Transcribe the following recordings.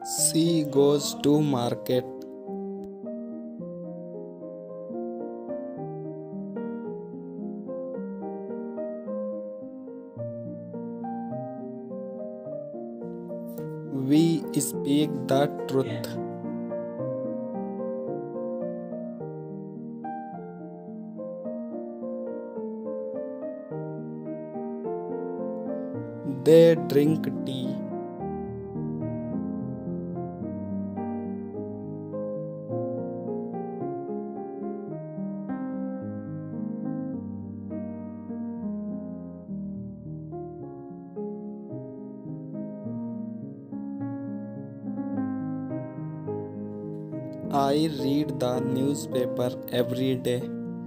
She goes to market. We speak the truth. They drink tea. I read the newspaper every day.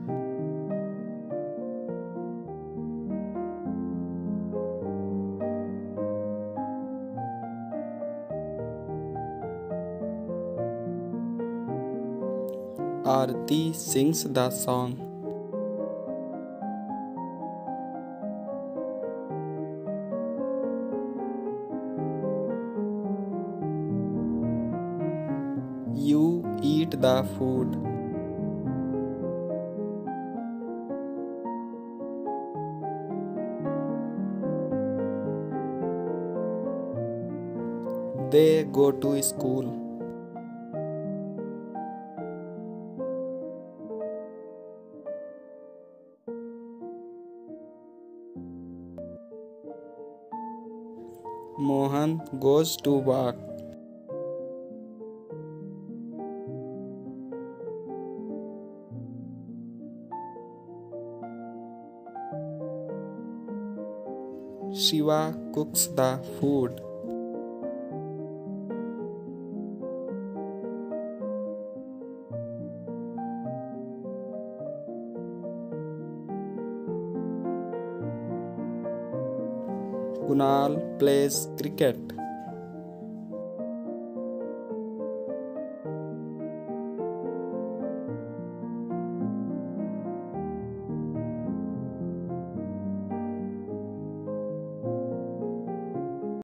Aarti sings the song. You eat the food. They go to school. Mohan goes to work. Shiva cooks the food. Kunal plays cricket.